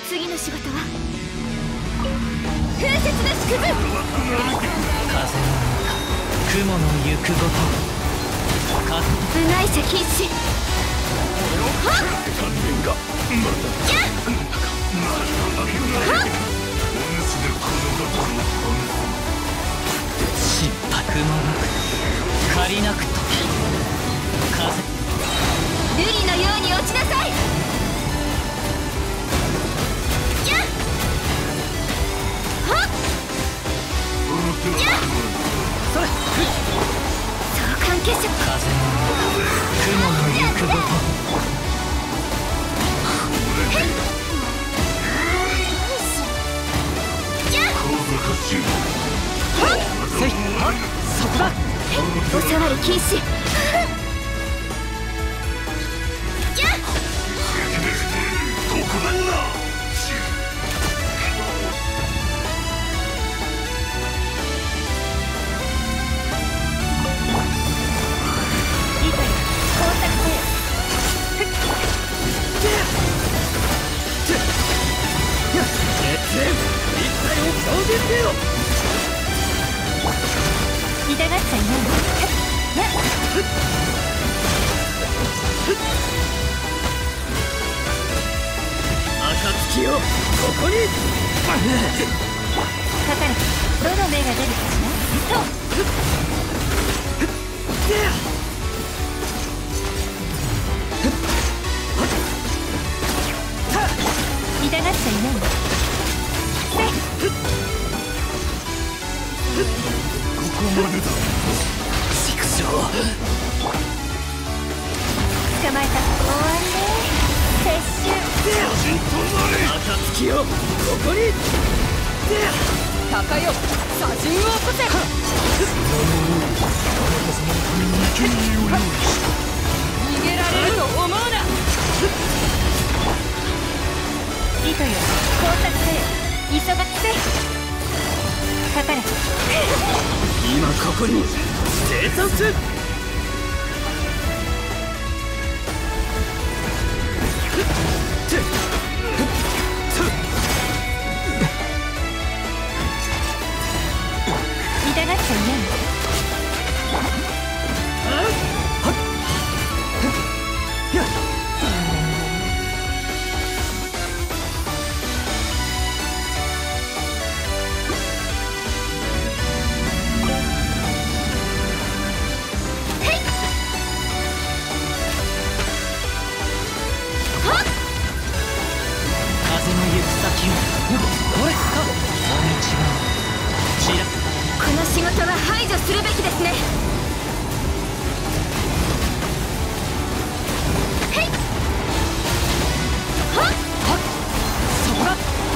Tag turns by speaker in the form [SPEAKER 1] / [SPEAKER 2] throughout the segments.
[SPEAKER 1] 次の仕事は風雪の縮図。風の中雲の行くごと部内者禁止。はっ心拍もなく借りなくと風瑠璃のように落ちなさい。それ相関結晶。風の雲の行くごとそこだ。おさわり禁止。痛がっちゃいない。暁よ、ここにかかれ。どの目が出るかしら。痛がっちゃいない。ここまでだ。畜生。捕まえた。終わりね。撤収。暁よ、ここに鷹よ、砂塵を起こせ。逃げられると思うな。糸よ、工作せよ。急がせ。かかれ。今ここに生産する。痛がっちゃいない。この仕事は排除するべきですね。へいはっはっそこだ。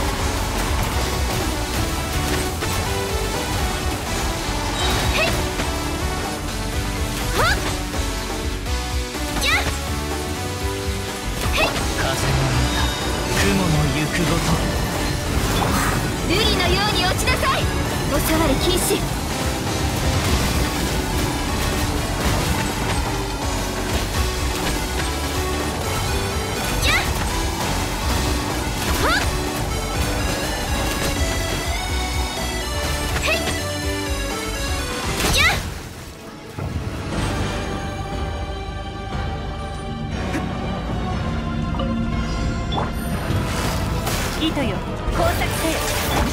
[SPEAKER 1] へいはっやっへい。風の雲の行くごと瑠璃のように落ちなさい。おさわり禁止。糸よ、工作せよ。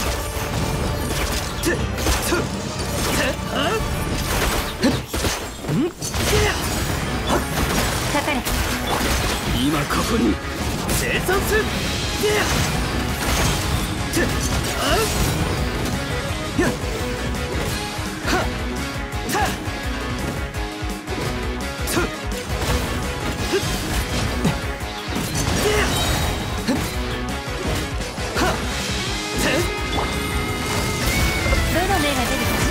[SPEAKER 1] かかれ。今ここに生産する。どの目が出るかし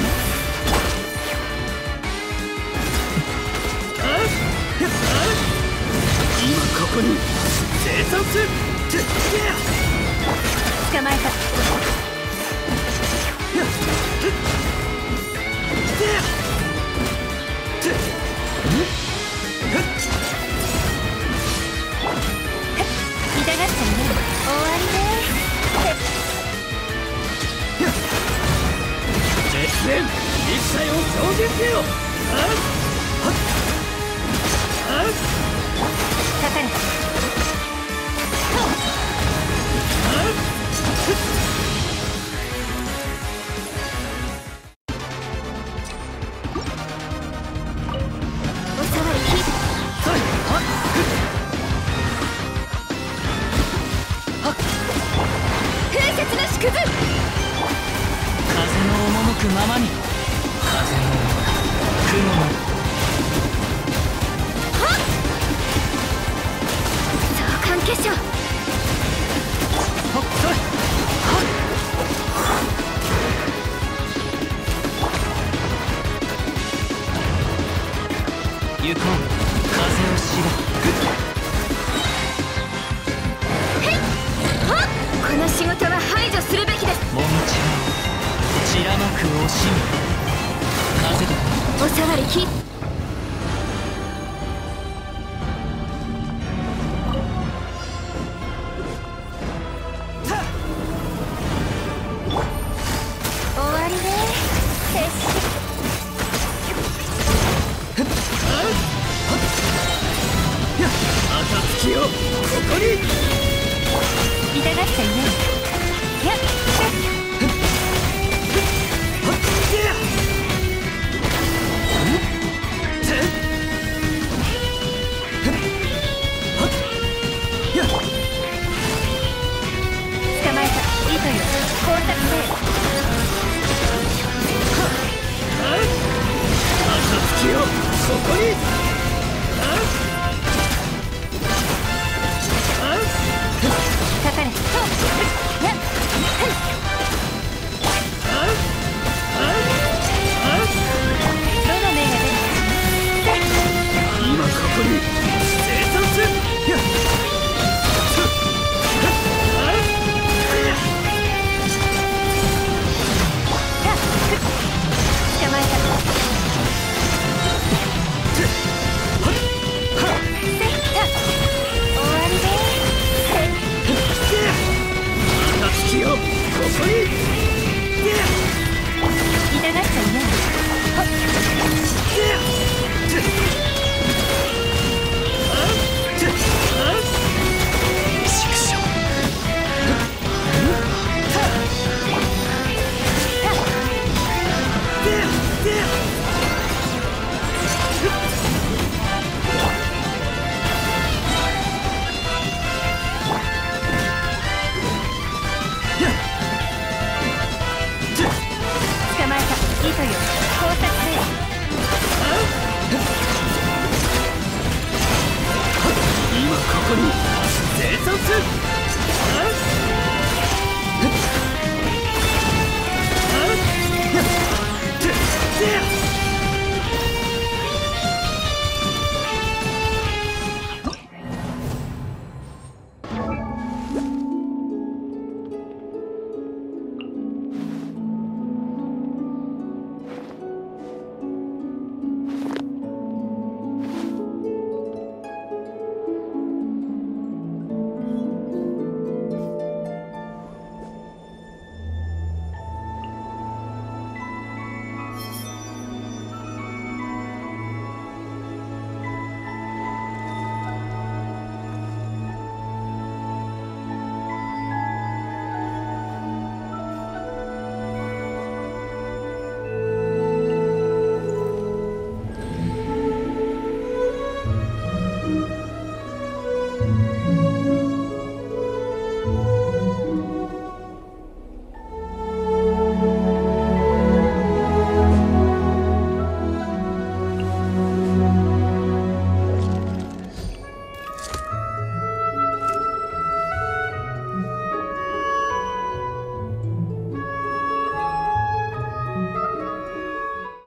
[SPEAKER 1] ら。今ここに生産する。捕まえた。痛がっちゃいない。終わりね。
[SPEAKER 2] 準備を。
[SPEAKER 1] かかれ。おさわりき。風雪の縮図。
[SPEAKER 2] 風の赴くままに。風の雲の。
[SPEAKER 1] 相関結晶。
[SPEAKER 2] 行こう、風を知れ。
[SPEAKER 1] この仕事は排除するべきです。
[SPEAKER 2] もみちらまく惜しみ。風だ。
[SPEAKER 1] おさわりき。終わりね。
[SPEAKER 2] 暁をここに。
[SPEAKER 1] 痛がっちゃいない。やっ。捕まえた。糸よ。工作せ。
[SPEAKER 2] 暁をここに。
[SPEAKER 1] かかれ。やっ。どの目が出る。
[SPEAKER 2] 今ここに生産する。
[SPEAKER 1] 捕まえた。終わりね。
[SPEAKER 2] 暁をここに。
[SPEAKER 1] 痛がっちゃいない。
[SPEAKER 2] 畜生。
[SPEAKER 1] 捕まえた。糸よ。工作せよ。
[SPEAKER 2] 今ここに生産する。